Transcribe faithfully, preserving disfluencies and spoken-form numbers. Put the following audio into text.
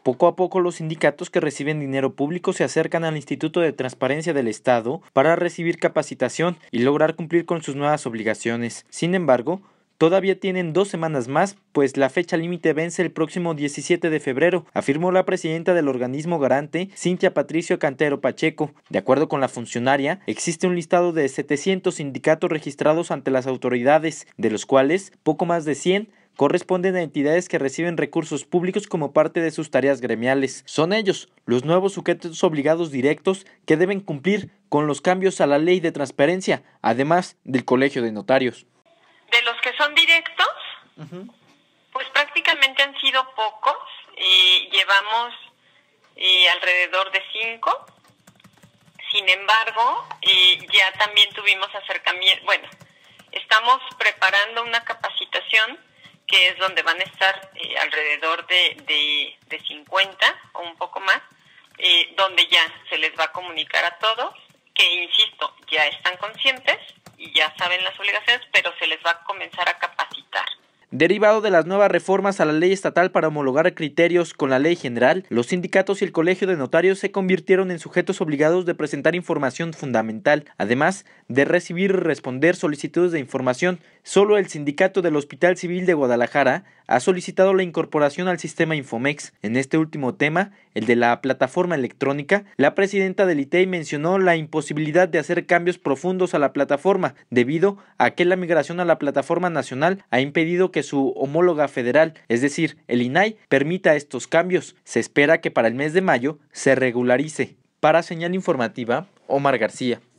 Poco a poco los sindicatos que reciben dinero público se acercan al Instituto de Transparencia del Estado para recibir capacitación y lograr cumplir con sus nuevas obligaciones. Sin embargo, todavía tienen dos semanas más, pues la fecha límite vence el próximo diecisiete de febrero, afirmó la presidenta del organismo garante, Cintia Patricio Cantero Pacheco. De acuerdo con la funcionaria, existe un listado de setecientos sindicatos registrados ante las autoridades, de los cuales poco más de cien corresponden a entidades que reciben recursos públicos como parte de sus tareas gremiales. Son ellos los nuevos sujetos obligados directos que deben cumplir con los cambios a la ley de transparencia, además del Colegio de Notarios. De los que son directos, uh-huh. pues prácticamente han sido pocos, y llevamos eh, alrededor de cinco. Sin embargo, eh, ya también tuvimos acercamiento, bueno, estamos preparando una capacitación que es donde van a estar eh, alrededor de, de, de cincuenta o un poco más, eh, donde ya se les va a comunicar a todos, que insisto, ya están conscientes y ya saben las obligaciones, pero se les va a comenzar a capacitar. Derivado de las nuevas reformas a la ley estatal para homologar criterios con la ley general, los sindicatos y el Colegio de Notarios se convirtieron en sujetos obligados de presentar información fundamental, además de recibir y responder solicitudes de información. Solo el sindicato del Hospital Civil de Guadalajara ha solicitado la incorporación al sistema Infomex. En este último tema, el de la plataforma electrónica, la presidenta del I T E I mencionó la imposibilidad de hacer cambios profundos a la plataforma, debido a que la migración a la plataforma nacional ha impedido que su homóloga federal, es decir, el I N A I, permita estos cambios. Se espera que para el mes de mayo se regularice. Para Señal Informativa, Omar García.